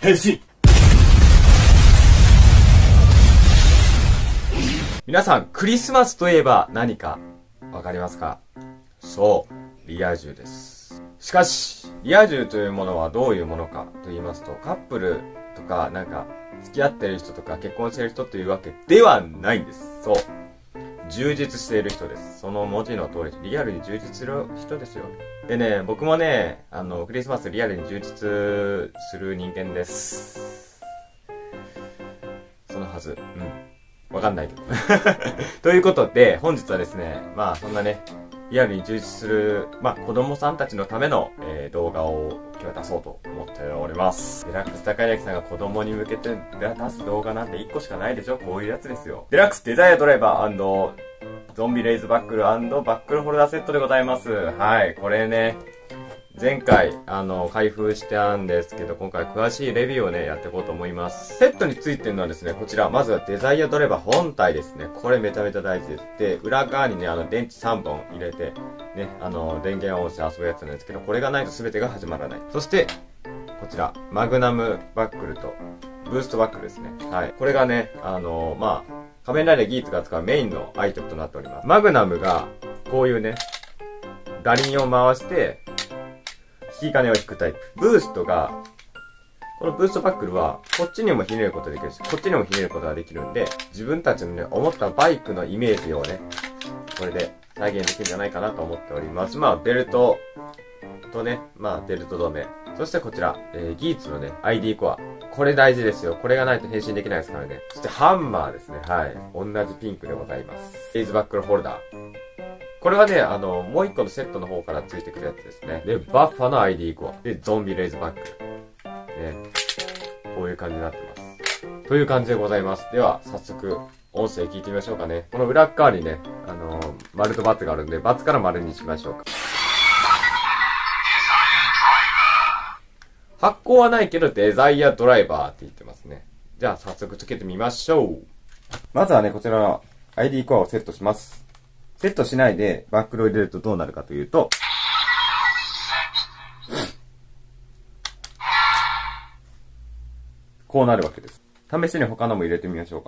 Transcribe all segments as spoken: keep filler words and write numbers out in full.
変身。皆さん、クリスマスといえば何かわかりますか？そう、リア充です。しかし、リア充というものはどういうものかと言いますと、カップルとか、なんか、付き合ってる人とか結婚してる人というわけではないんです。そう。充実している人です。その文字の通り、リアルに充実する人ですよ。でね、僕もね、あの、クリスマスリアルに充実する人間です。そのはず。うん。わかんないけど。ということで、本日はですね、まあそんなね、リアルに充実する、まあ子供さんたちのための、えー、動画を今日は出そうと思っております。デラックス高柳さんが子供に向けて出す動画なんていっこしかないでしょ。こういうやつですよ。デラックスデザイアドライバー&ゾンビレイズバックル&バックルホルダーセットでございます。はい、これね、前回、あの、開封したんですけど、今回詳しいレビューをね、やっていこうと思います。セットについてるのはですね、こちら、まずはデザイアドライバー本体ですね。これめちゃめちゃ大事です。で、裏側にね、あの、電池さんぼん入れて、ね、あの、電源を押して遊ぶやつなんですけど、これがないと全てが始まらない。そして、こちら、マグナムバックルと、ブーストバックルですね。はい。これがね、あの、まあ、仮面ライダーギーツが使うメインのアイテムとなっております。マグナムが、こういうね、打輪を回して、引き金を引くタイプ。ブーストが、このブーストバックルは、こっちにもひねることができるし、こっちにもひねることができるんで、自分たちのね、思ったバイクのイメージをね、これで再現できるんじゃないかなと思っております。まあ、ベルトとね、まあ、ベルト止め。そしてこちら、えー、ギーツのね、アイディー コア。これ大事ですよ。これがないと変身できないですからね。そしてハンマーですね。はい。同じピンクでございます。レイズバックルホルダー。これはね、あの、もう一個のセットの方からついてくるやつですね。で、バッファの アイディー コア。で、ゾンビレイズバックル。ね。こういう感じになってます。という感じでございます。では、早速、音声聞いてみましょうかね。この裏側にね、あのー、丸とバツがあるんで、バツから丸にしましょうか。発光はないけど、デザイアドライバーって言ってますね。じゃあ、早速つけてみましょう。まずはね、こちらの アイディー コアをセットします。セットしないでバックルを入れるとどうなるかというと、こうなるわけです。試しに他のも入れてみましょうか。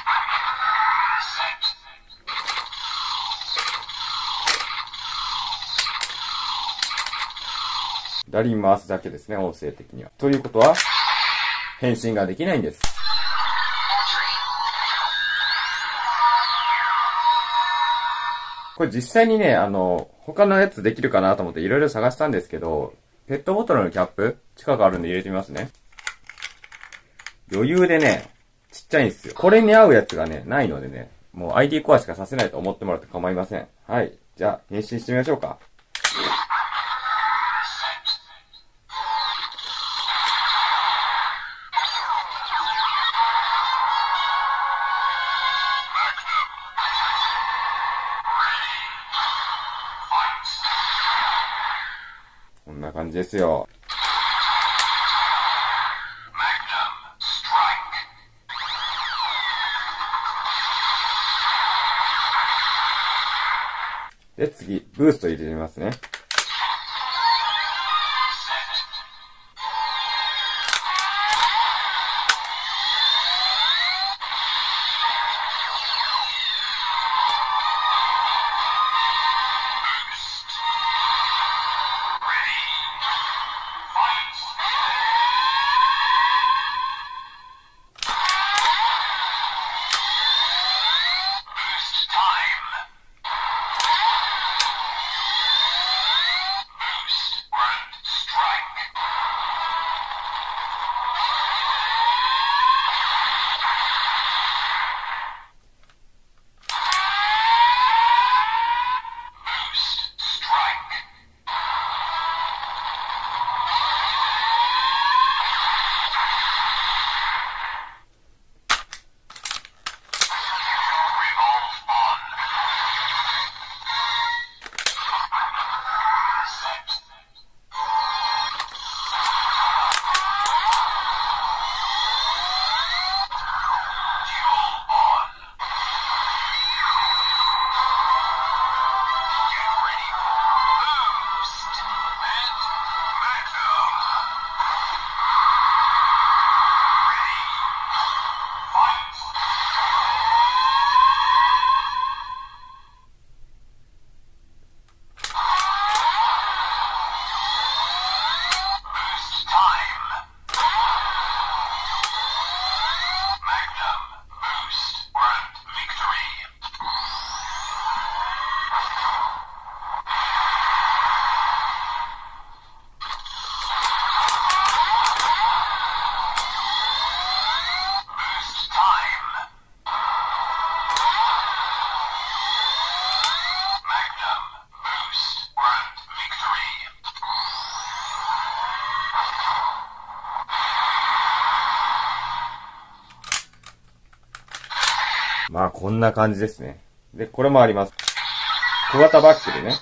打輪回すだけですね、音声的には。ということは、変身ができないんです。これ実際にね、あの、他のやつできるかなと思っていろいろ探したんですけど、ペットボトルのキャップ近くあるんで入れてみますね。余裕でね、ちっちゃいんですよ。これに合うやつがね、ないのでね、もう アイディー コアしかさせないと思ってもらって構いません。はい。じゃあ、変身してみましょうか。こんな感じですよ。で、次、ブースト入れてみますね。 まあこんな感じですね。で、これもあります。小型バッグでね。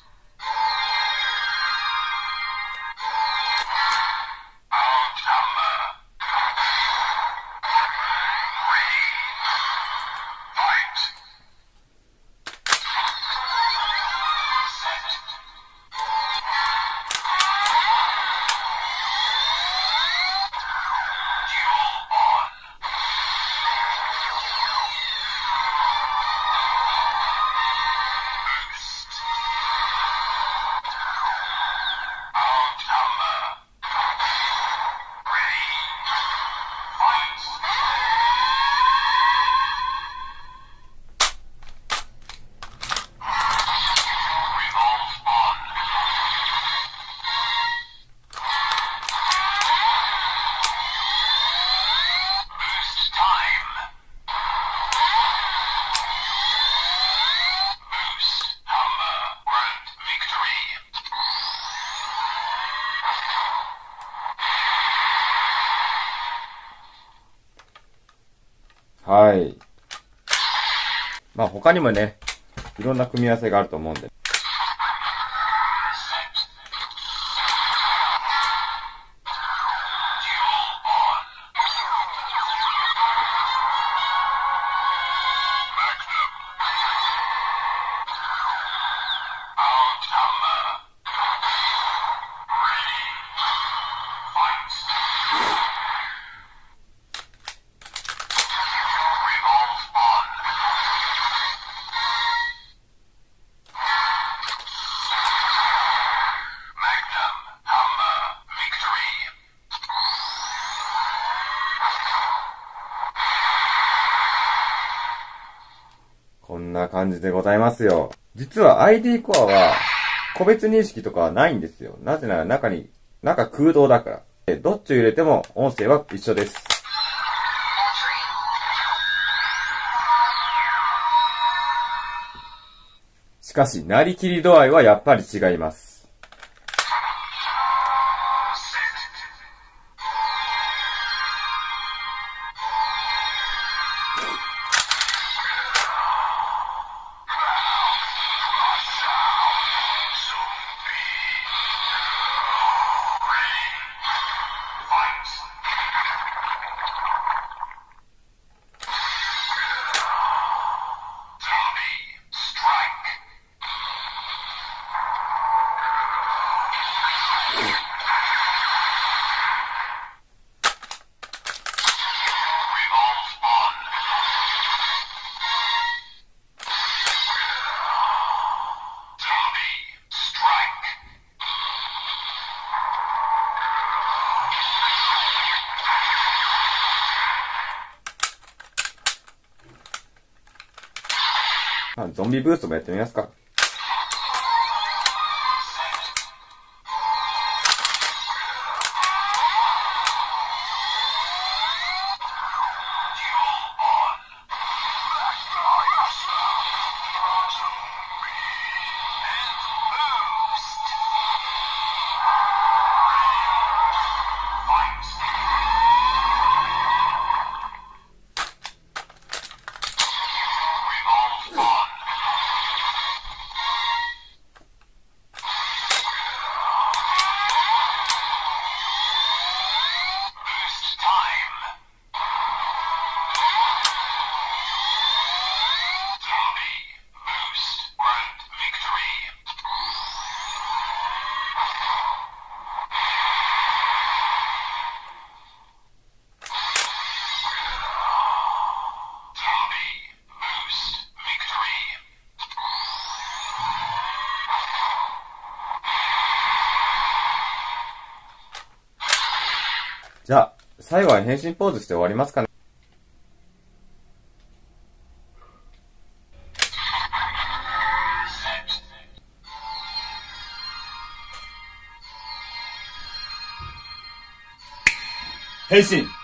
はい。まあ他にもね、いろんな組み合わせがあると思うんで。こんな感じでございますよ。実は アイディー コアは個別認識とかはないんですよ。なぜなら中に、中空洞だから。どっちを入れても音声は一緒です。しかし、なりきり度合いはやっぱり違います。まあ、ゾンビブーストもやってみますか。じゃあ、最後は変身ポーズして終わりますかね。変身